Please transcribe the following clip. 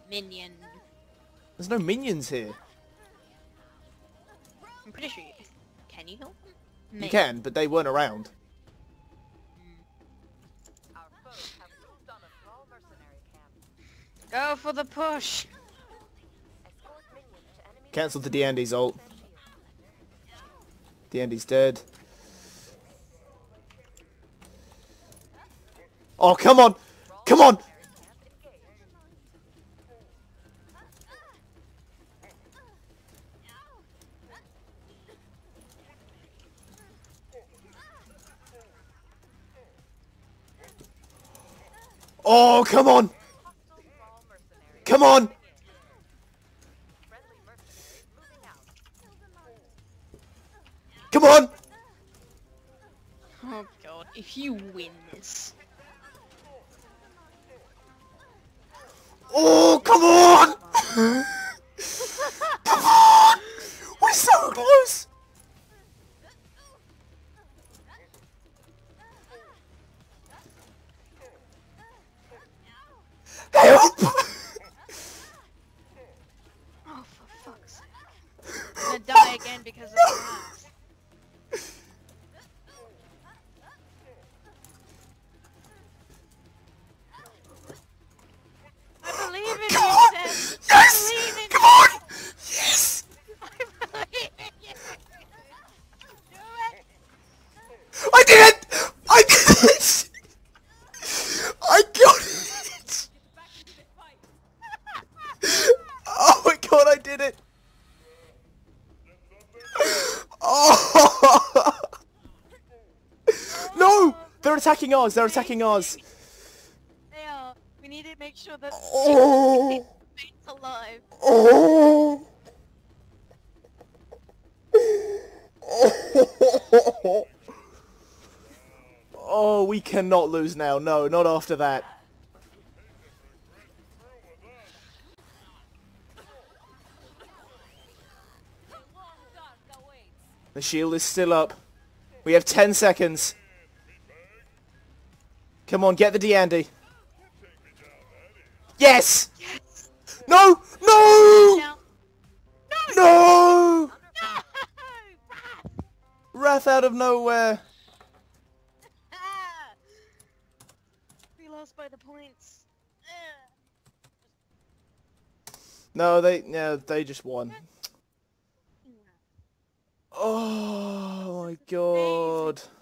Minion. There's no minions here. I'm pretty sure can you help them? You Maybe. can, but they weren't around. Our foes have moved on a small mercenary camp. Go for the push. Escort minions to enemy. Cancelled the D'Andy's ult. D'Andy's dead. Oh, come on! Come on! Oh, come on! Come on! Come on! Oh god, if you win this. Oh, come on! Come on! We're so close! Help! Oh, for fuck's sake. I'm gonna die again because of that. I believe in Come you, on! Seth. Yes! I believe in Come you. on! Yes! I believe in you. Do it. I did it! I did it! I got it! Oh my god, I did it! Oh! No! They're attacking ours, they're attacking ours. They are. We need to make sure that Oh! it's alive. Oh! Oh, we cannot lose now. No, not after that. The shield is still up. We have 10 seconds. Come on, get the D'Andy. Yes! No! No! Now. No! No! Wrath out of nowhere. Ah! We lost by the points. No, they just won. Oh my god.